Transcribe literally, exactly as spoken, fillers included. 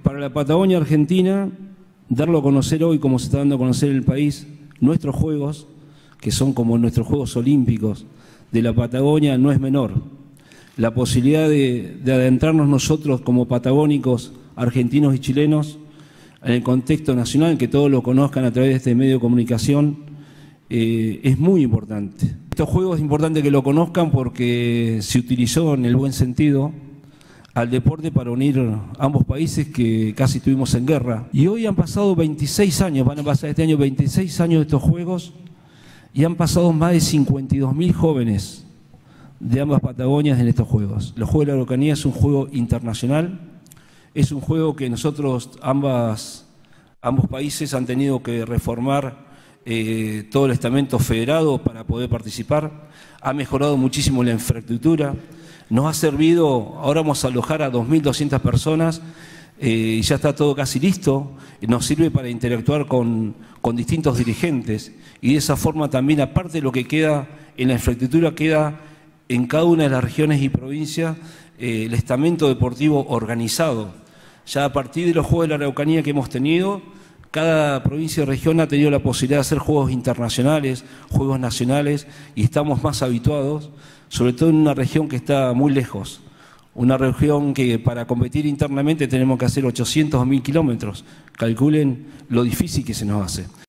Para la Patagonia Argentina, darlo a conocer hoy como se está dando a conocer en el país, nuestros Juegos, que son como nuestros Juegos Olímpicos de la Patagonia, no es menor. La posibilidad de, de adentrarnos nosotros como patagónicos, argentinos y chilenos, en el contexto nacional, que todos lo conozcan a través de este medio de comunicación, eh, es muy importante. Estos Juegos es importante que lo conozcan porque se utilizó en el buen sentido al deporte para unir ambos países que casi estuvimos en guerra. Y hoy han pasado veintiséis años, van a pasar este año veintiséis años de estos Juegos, y han pasado más de cincuenta y dos mil jóvenes de ambas Patagonias en estos Juegos. Los Juegos de la Araucanía es un juego internacional, es un juego que nosotros, ambas, ambos países han tenido que reformar eh, todo el estamento federado para poder participar. Ha mejorado muchísimo la infraestructura. Nos ha servido, ahora vamos a alojar a dos mil doscientas personas eh, y ya está todo casi listo. Nos sirve para interactuar con, con distintos dirigentes y de esa forma también, aparte de lo que queda en la infraestructura, queda en cada una de las regiones y provincias eh, el estamento deportivo organizado. Ya a partir de los Juegos de la Araucanía que hemos tenido, cada provincia y región ha tenido la posibilidad de hacer juegos internacionales, juegos nacionales, y estamos más habituados, sobre todo en una región que está muy lejos, una región que para competir internamente tenemos que hacer ochocientos mil kilómetros. Calculen lo difícil que se nos hace.